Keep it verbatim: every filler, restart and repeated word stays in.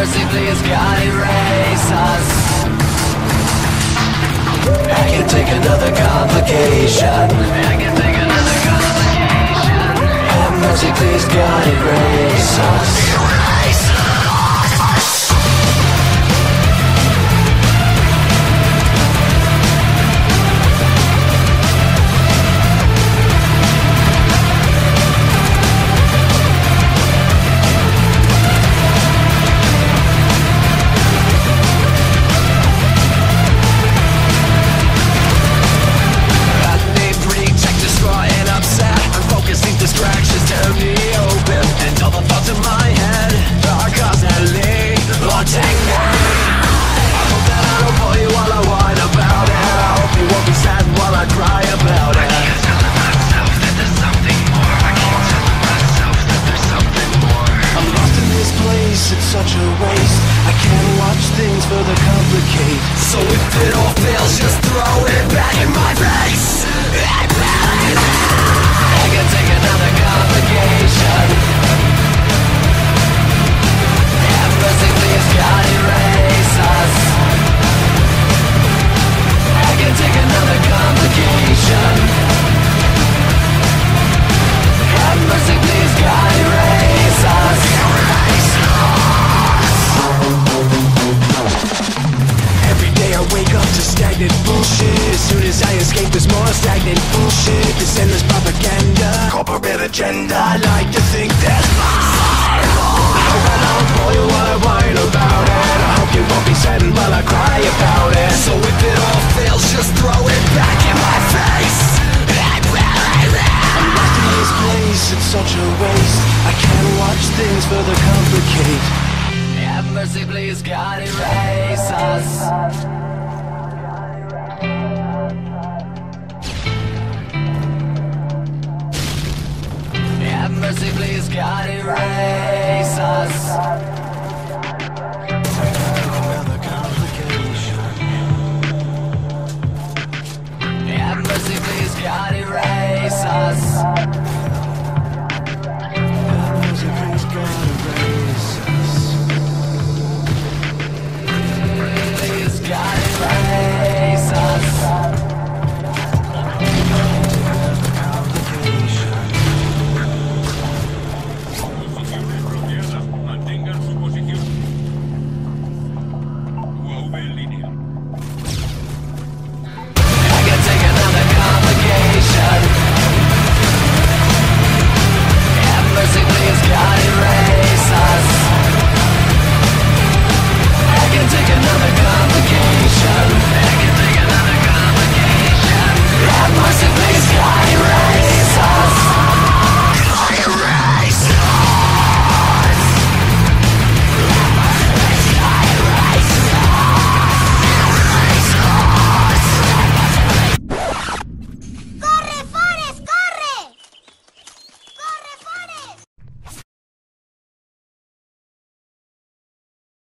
mercy, please, God, erase us. I can take another complication. I can take another complication. Have mercy, please, God, erase us. Erase us. Distractions turn me open, and all the thoughts in my head are constantly haunting me. I hope that I don't bore you while I whine about it. I hope you won't be sad while I cry about it. I keep telling myself that there's something more. I keep telling myself that there's something more. I'm lost in this place, it's such a waste. I can't watch things further complicate. So if it all fails, just throw it back in my face. I can take another complication. Have mercy, please, God, erase us. I can take another complication. Have mercy, please, God, erase us. Erase us. Every day I wake up to stagnant bullshit. As soon as I escape, there's more stagnant bullshit. This endless propaganda, corporate agenda. I like to think there's more. I hope I don't bore you while I whine about it. I hope you won't be saddened while I cry about it. So if it all fails, just throw it back in my face. I'm lost in this place, it's such a waste. I can't watch things further complicate. Have mercy, please, God, erase us. Have mercy, please, God, erase us.